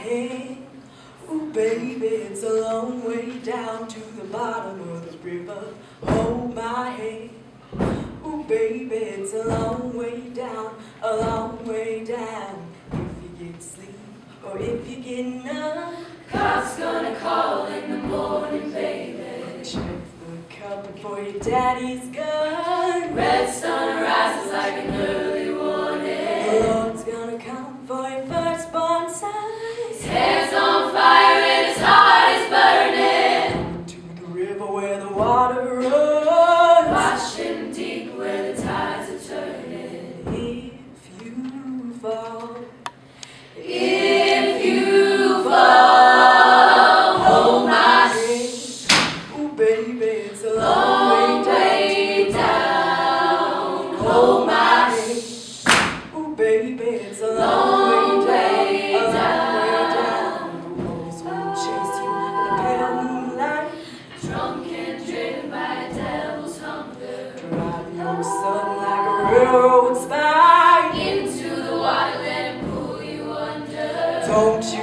hand. Ooh, baby, it's a long way down to the bottom of the river. Hold my hand. Ooh, baby, it's a long way down, a long way down. If you get sleep or if you get none, God's gonna call in the morning, baby. Check the cupboard for your daddy's gun. Red sun rises like an early warning. The Lord's gonna come for your firstborn son. His hair's on fire and his heart is burning. To the river where the water runs. Wash him deep where the tides are turning. If you fall, if you fall, hold my hand. Ooh, baby, it's a Long way down, hold my hand. Ooh, baby, it's a Long way down. down. The wolves will chase you in the pale moonlight. Drunk and driven by a devil's hunger. Drive your son like a railroad spike. Into the water, let him pull you under. Don't you